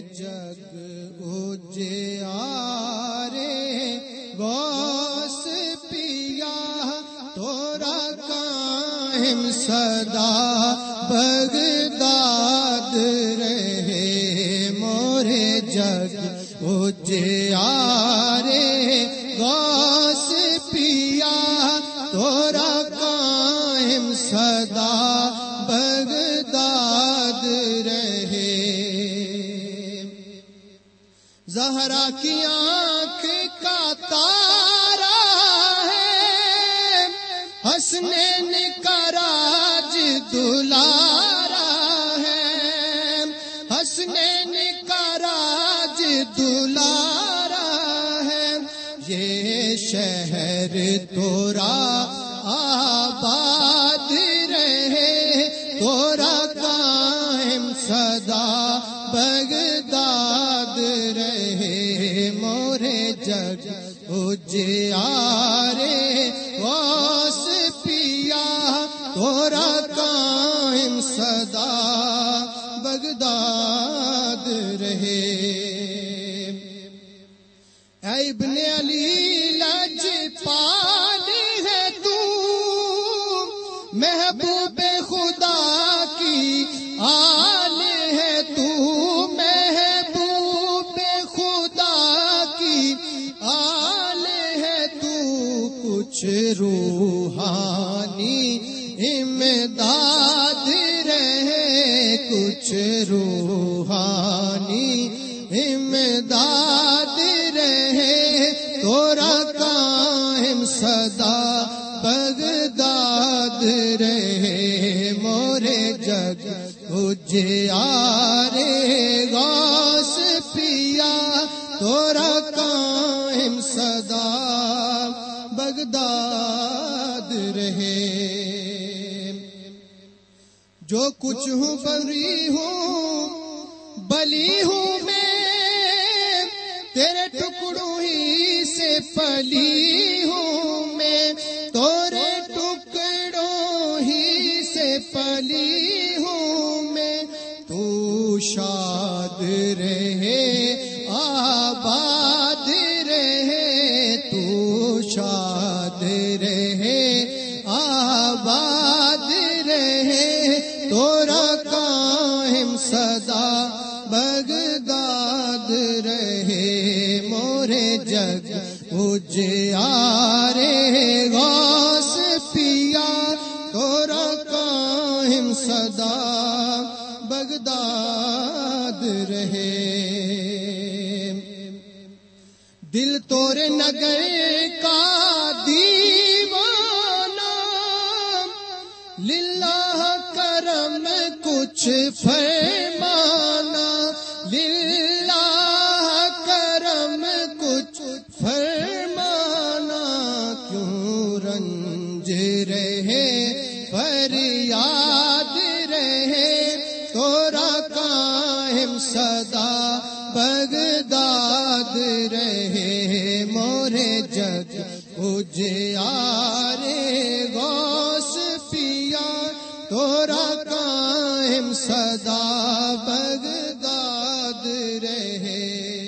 جگ اجیارے غوث پیا تورا قائم صدا بغداد رہے مورے جگ اجیارے غوث پیا تورا قائم صدا بغداد رہے زہرا کی آنکھ کا تارا ہے حسنین کا راج دلارا ہے حسنین کا راج دلارا ہے یہ شہر تورا آباد رہے تورا قائم صدا بغداد رہے مورے جگ اجیارے غوث پیا تورا قائم صدا بغداد رہے اے ابن علی لجپال ہے تو محبوب خدا کی آل ہے تو محبوب خدا کی آل ہے تو کچھ روحانی امداد رہے کچھ روحانی امداد رہے تورا قائم صدا بغداد رہے مورے جگ اجیارے غوث پیا تورا قائم صدا بغداد رہے جو کچھ ہوں بری ہوں بلی ہوں میں تیرے ٹکڑوں ہی سے پلی ہوں میں تورے ٹکڑوں ہی سے پلی ہوں میں تو شاد رہے آباد رہے تو شاد رہے آباد رہے تورا قائم صدا بغداد رہے مورے جگ اجیارے غوث پیا تورا قائم صدا بغداد رہے دل تورے نگر کا دیوانہ للہ کرم کچھ فرمانا للہ کرم کچھ فرمانا کیوں رنج رہے فریاد رہے تورا قائم صدا بغداد رہے مورے جگ اجیارے غوث پیا تورا قائم صدا بغداد رہے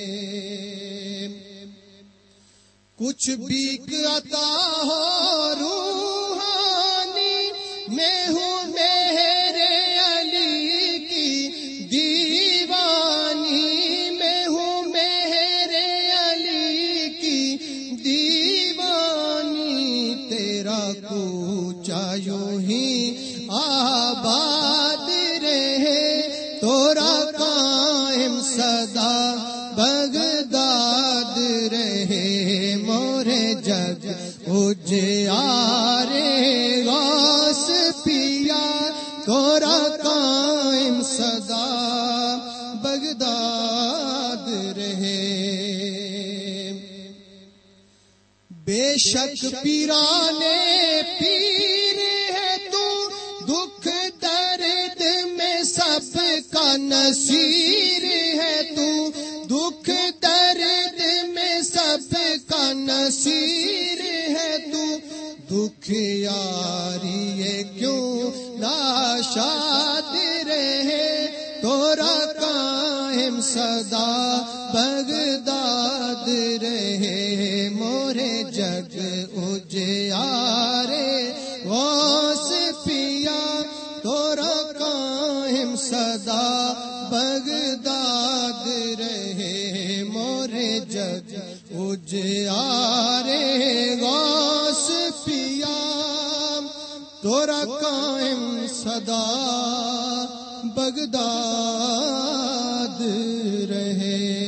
کچھ بیک عطا ہو روحانی میں ہوں میرے علی کی دیوانی میں ہوں میرے علی کی دیوانی تیرا کوچا یوں ہی آباد رہے تورا قائم صدا بغداد رہے مورے جگ اجیارے غوث پیا تورا قائم صدا بغداد رہے بے شک پیرانے پیر ہے تو دکھ درد میں سب کا نصیر ہے تو دکھ درد میں سب کا نصیر ہے تو دکھ یاری کیوں ناشاد رہے تورا قائم صدا بغداد رہے مورے جگ اجیارے غوث پیا تورا قائم صدا بغداد رہے مورے جگ اجیارے غوث پیا تورا قائم صدا بغداد رہے.